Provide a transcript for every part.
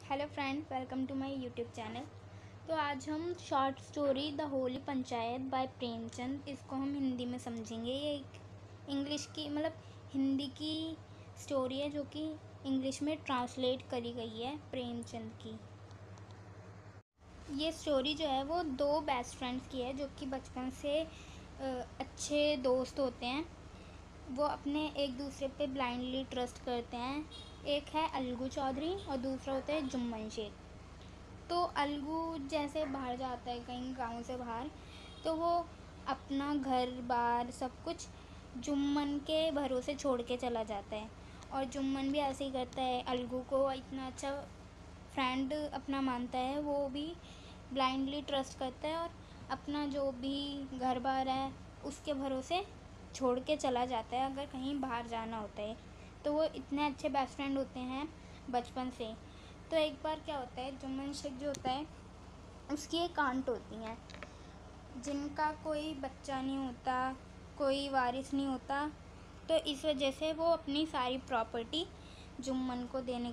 Hello friends, welcome to my YouTube channel. तो आज हम short story the holy panchayat by Premchand, इसको हम हिंदी में समझेंगे। ये एक इंग्लिश की हिंदी की स्टोरी है जो कि इंग्लिश में ट्रांसलेट करी गई है प्रेमचंद की। ये स्टोरी जो है वो दो बेस्ट फ्रेंड्स की है जो कि बचपन से अच्छे दोस्त होते हैं। वो अपने एक दूसरे पे ब्लाइंडली ट्रस्ट करते हैं। एक है अलगू चौधरी और दूसरा होता है जुम्मन शेख। तो अलगू जैसे बाहर जाता है कहीं गांव से बाहर, तो वो अपना घर बार सब कुछ जुम्मन के भरोसे छोड़ के चला जाता है। और जुम्मन भी ऐसे ही करता है, अलगू को इतना अच्छा फ्रेंड अपना मानता है, वो भी ब्लाइंडली ट्रस्ट करता है और अपना जो भी घर बार है उसके भरोसे छोड़ के चला जाता है अगर कहीं बाहर जाना होता है। तो वो इतने अच्छे बेस्ट फ्रेंड होते हैं बचपन से। तो एक बार क्या होता है, जुम्मन शेख जो होता है उसकी एक आंट होती हैं जिनका कोई बच्चा नहीं होता, कोई वारिस नहीं होता। तो इस वजह से वो अपनी सारी प्रॉपर्टी जुम्मन को देने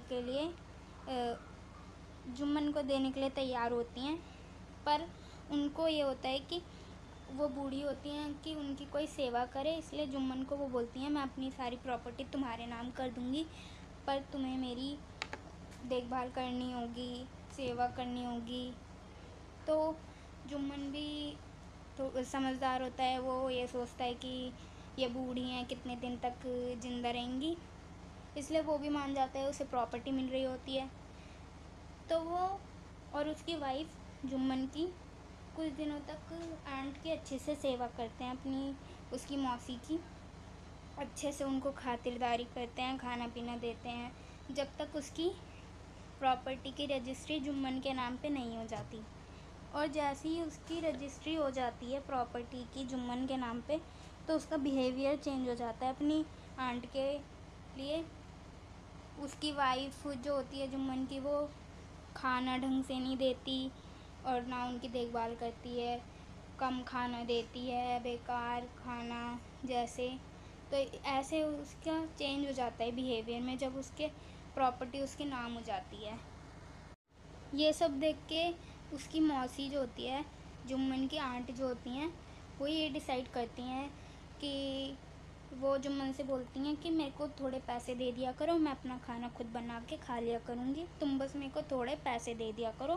के लिए तैयार होती हैं। पर उनको ये होता है कि वो बूढ़ी होती हैं कि उनकी कोई सेवा करे, इसलिए जुम्मन को वो बोलती हैं मैं अपनी सारी प्रॉपर्टी तुम्हारे नाम कर दूँगी, पर तुम्हें मेरी देखभाल करनी होगी, सेवा करनी होगी। तो जुम्मन भी तो समझदार होता है, वो ये सोचता है कि ये बूढ़ी हैं, कितने दिन तक ज़िंदा रहेंगी, इसलिए वो भी मान जाता है। उसे प्रॉपर्टी मिल रही होती है। तो वो और उसकी वाइफ जुम्मन की कुछ दिनों तक आंट की अच्छे से सेवा करते हैं, अपनी उसकी मौसी की अच्छे से उनको खातिरदारी करते हैं, खाना पीना देते हैं, जब तक उसकी प्रॉपर्टी की रजिस्ट्री जुम्मन के नाम पे नहीं हो जाती। और जैसे ही उसकी रजिस्ट्री हो जाती है प्रॉपर्टी की जुम्मन के नाम पे, तो उसका बिहेवियर चेंज हो जाता है अपनी आंट के लिए। उसकी वाइफ जो होती है जुम्मन की, वो खाना ढंग से नहीं देती और ना उनकी देखभाल करती है, कम खाना देती है, बेकार खाना जैसे। तो ऐसे उसका चेंज हो जाता है बिहेवियर में जब उसके प्रॉपर्टी उसके नाम हो जाती है। ये सब देख के उसकी मौसी जो होती है, जुम्मन की आंट जो होती हैं, वो ये डिसाइड करती हैं कि वो जुम्मन से बोलती हैं कि मेरे को थोड़े पैसे दे दिया करो, मैं अपना खाना खुद बना के खा लिया करूँगी, तुम बस मेरे को थोड़े पैसे दे दिया करो।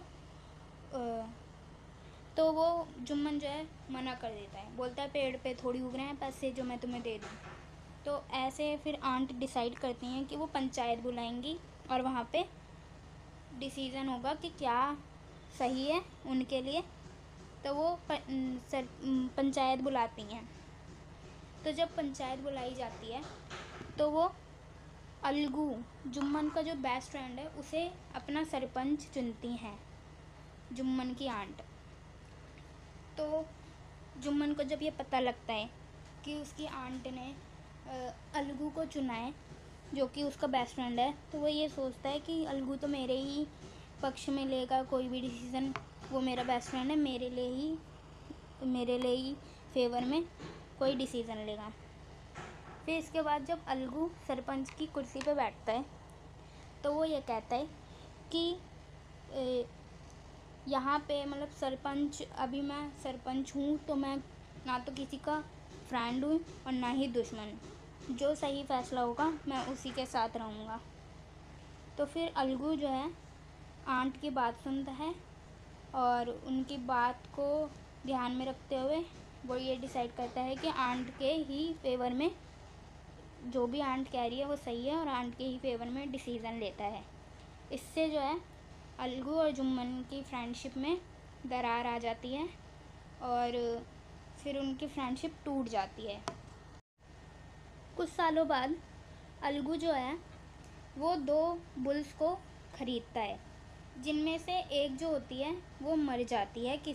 तो वो जुम्मन जो है मना कर देता है, बोलता है पेड़ पे थोड़ी उग रहे हैं पैसे जो मैं तुम्हें दे दूँ। तो ऐसे फिर आंट डिसाइड करती हैं कि वो पंचायत बुलाएंगी और वहाँ पे डिसीज़न होगा कि क्या सही है उनके लिए। तो वो पंचायत बुलाती हैं। तो जब पंचायत बुलाई जाती है तो वो अलगू, जुम्मन का जो बेस्ट फ्रेंड है, उसे अपना सरपंच चुनती हैं जुम्मन की आंट। तो जुम्मन को जब ये पता लगता है कि उसकी आंट ने अलगू को चुना है जो कि उसका बेस्ट फ्रेंड है, तो वो ये सोचता है कि अलगू तो मेरे ही पक्ष में लेगा कोई भी डिसीज़न, वो मेरा बेस्ट फ्रेंड है, मेरे लिए ही फेवर में कोई डिसीज़न लेगा। फिर इसके बाद जब अलगू सरपंच की कुर्सी पे बैठता है तो वो ये कहता है कि यहाँ पे सरपंच, अभी मैं सरपंच हूँ तो मैं ना तो किसी का फ्रेंड हूँ और ना ही दुश्मन, जो सही फ़ैसला होगा मैं उसी के साथ रहूँगा। तो फिर अलगू जो है आंट की बात सुनता है और उनकी बात को ध्यान में रखते हुए वो ये डिसाइड करता है कि आंट के ही फेवर में, जो भी आंट कह रही है वो सही है, और आंट के ही फेवर में डिसीज़न लेता है। इससे जो है अलगू और जुम्मन की फ्रेंडशिप में दरार आ जाती है और फिर उनकी फ्रेंडशिप टूट जाती है। कुछ सालों बाद अलगू जो है वो दो बुल्स को ख़रीदता है, जिनमें से एक जो होती है वो मर जाती है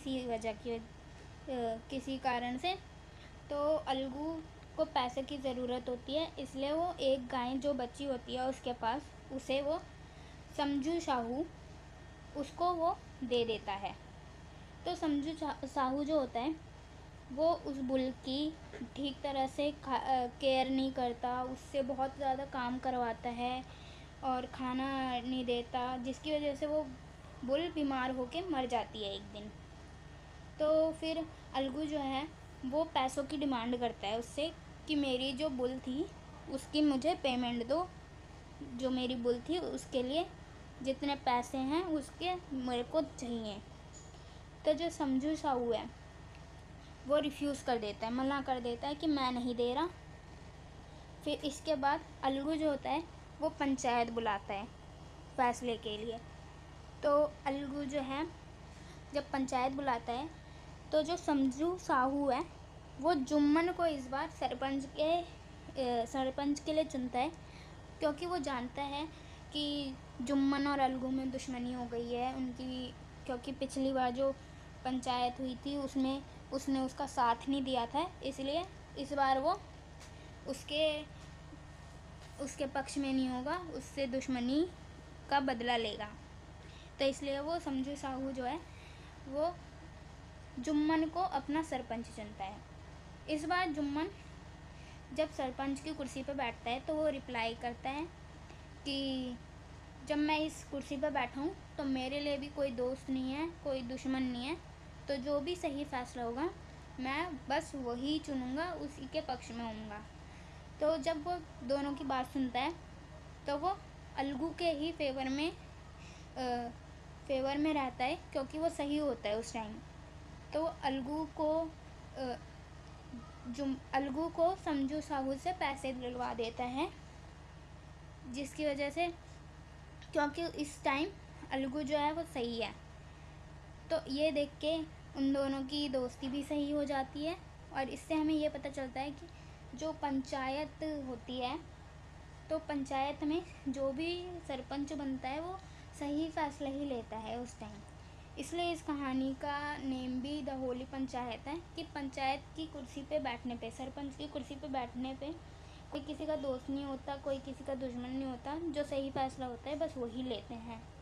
किसी कारण से। तो अलगू को पैसे की ज़रूरत होती है, इसलिए वो एक गाय जो बची होती है उसके पास, उसे वो समझू साहू, उसको वो दे देता है। तो समझू साहू जो होता है वो उस बुल की ठीक तरह से केयर नहीं करता, उससे बहुत ज़्यादा काम करवाता है और खाना नहीं देता, जिसकी वजह से वो बुल बीमार होके मर जाती है एक दिन। तो फिर अलगू जो है वो पैसों की डिमांड करता है उससे कि मेरी जो बुल थी उसकी मुझे पेमेंट दो, जो मेरी बुल थी उसके लिए जितने पैसे हैं उसके मेरे को चाहिए। तो जो समझू साहू है वो रिफ्यूज़ कर देता है, मना कर देता है कि मैं नहीं दे रहा। फिर इसके बाद अलगू जो होता है वो पंचायत बुलाता है फैसले के लिए। तो अलगू जो है जब पंचायत बुलाता है तो जो समझू साहू है वो जुम्मन को इस बार सरपंच के लिए चुनता है, क्योंकि वो जानता है कि जुम्मन और अलगू में दुश्मनी हो गई है उनकी, क्योंकि पिछली बार जो पंचायत हुई थी उसमें उसने उसका साथ नहीं दिया था, इसलिए इस बार वो उसके पक्ष में नहीं होगा, उससे दुश्मनी का बदला लेगा। तो इसलिए वो समझू साहू जो है वो जुम्मन को अपना सरपंच चुनता है। इस बार जुम्मन जब सरपंच की कुर्सी पर बैठता है तो वो रिप्लाई करता है कि जब मैं इस कुर्सी पर बैठा हूँ तो मेरे लिए भी कोई दोस्त नहीं है, कोई दुश्मन नहीं है, तो जो भी सही फैसला होगा मैं बस वही चुनूँगा, उसी के पक्ष में होऊंगा। तो जब वो दोनों की बात सुनता है तो वो अलगू के ही फेवर में रहता है, क्योंकि वो सही होता है उस टाइम। तो अलगू को समझू साहू से पैसे दिलवा देता है, जिसकी वजह से, क्योंकि इस टाइम अलगू जो है वो सही है। तो ये देख के उन दोनों की दोस्ती भी सही हो जाती है। और इससे हमें ये पता चलता है कि जो पंचायत होती है तो पंचायत में जो भी सरपंच बनता है वो सही फैसला ही लेता है उस टाइम। इसलिए इस कहानी का नेम भी द होली पंचायत है, कि पंचायत की कुर्सी पे बैठने पे, सरपंच की कुर्सी पे बैठने पे कोई किसी का दोस्त नहीं होता, कोई किसी का दुश्मन नहीं होता, जो सही फैसला होता है बस वही लेते हैं।